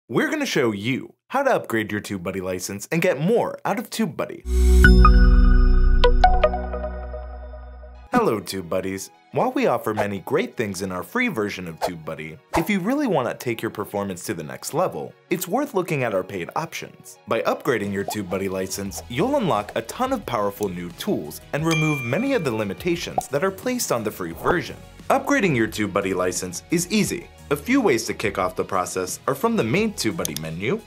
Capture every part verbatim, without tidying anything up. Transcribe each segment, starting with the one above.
we're going to show you how to upgrade your TubeBuddy license and get more out of TubeBuddy. Hello TubeBuddies. While we offer many great things in our free version of TubeBuddy, if you really want to take your performance to the next level, it's worth looking at our paid options. By upgrading your TubeBuddy license, you'll unlock a ton of powerful new tools and remove many of the limitations that are placed on the free version. Upgrading your TubeBuddy license is easy. A few ways to kick off the process are from the main TubeBuddy menu,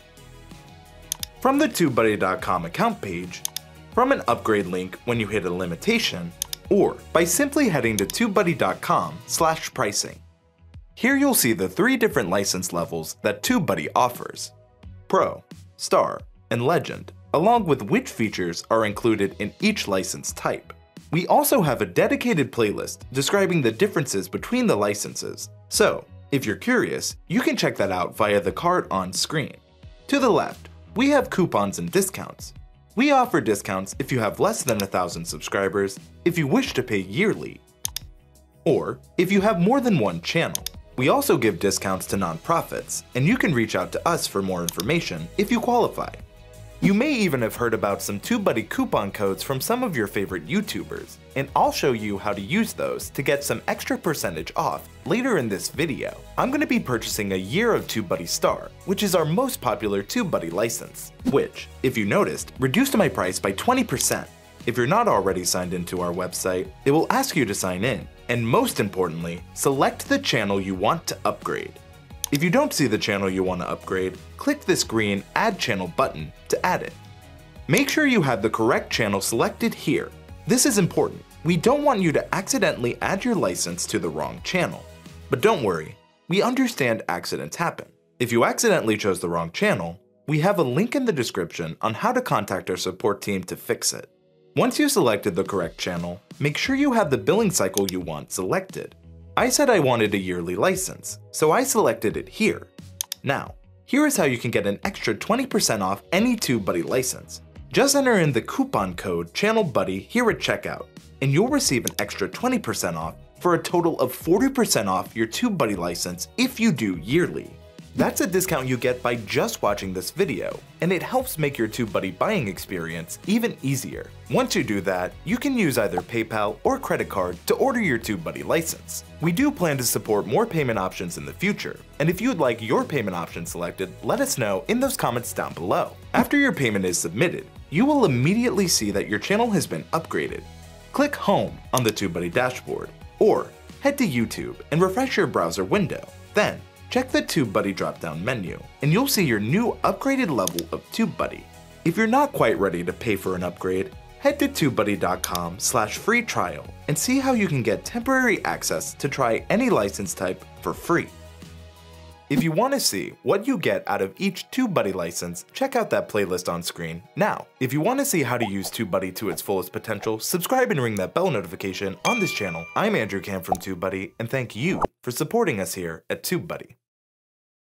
from the TubeBuddy dot com account page, from an upgrade link when you hit a limitation, or by simply heading to TubeBuddy dot com slash pricing. Here you'll see the three different license levels that TubeBuddy offers: Pro, Star, and Legend, along with which features are included in each license type. We also have a dedicated playlist describing the differences between the licenses, so if you're curious, you can check that out via the card on screen. To the left, we have coupons and discounts. We offer discounts if you have less than a thousand subscribers, if you wish to pay yearly, or if you have more than one channel. We also give discounts to nonprofits, and you can reach out to us for more information if you qualify. You may even have heard about some TubeBuddy coupon codes from some of your favorite YouTubers, and I'll show you how to use those to get some extra percentage off later in this video. I'm going to be purchasing a year of TubeBuddy Star, which is our most popular TubeBuddy license, which, if you noticed, reduced my price by twenty percent. If you're not already signed into our website, it will ask you to sign in, and most importantly, select the channel you want to upgrade. If you don't see the channel you want to upgrade, click this green Add Channel button to add it. Make sure you have the correct channel selected here. This is important. We don't want you to accidentally add your license to the wrong channel. But don't worry, we understand accidents happen. If you accidentally chose the wrong channel, we have a link in the description on how to contact our support team to fix it. Once you selected the correct channel, make sure you have the billing cycle you want selected. I said I wanted a yearly license, so I selected it here. Now, here is how you can get an extra twenty percent off any TubeBuddy license. Just enter in the coupon code ChannelBuddy here at checkout, and you'll receive an extra twenty percent off for a total of forty percent off your TubeBuddy license if you do yearly. That's a discount you get by just watching this video, and it helps make your TubeBuddy buying experience even easier. Once you do that, you can use either PayPal or credit card to order your TubeBuddy license. We do plan to support more payment options in the future, and if you'd like your payment option selected, let us know in those comments down below. After your payment is submitted, you will immediately see that your channel has been upgraded. Click Home on the TubeBuddy dashboard, or head to YouTube and refresh your browser window. Then, check the TubeBuddy drop-down menu, and you'll see your new upgraded level of TubeBuddy. If you're not quite ready to pay for an upgrade, head to TubeBuddy dot com slash free trial and see how you can get temporary access to try any license type for free. If you want to see what you get out of each TubeBuddy license, check out that playlist on screen now. If you want to see how to use TubeBuddy to its fullest potential, subscribe and ring that bell notification on this channel. I'm Andrew Cam from TubeBuddy, and thank you for supporting us here at TubeBuddy.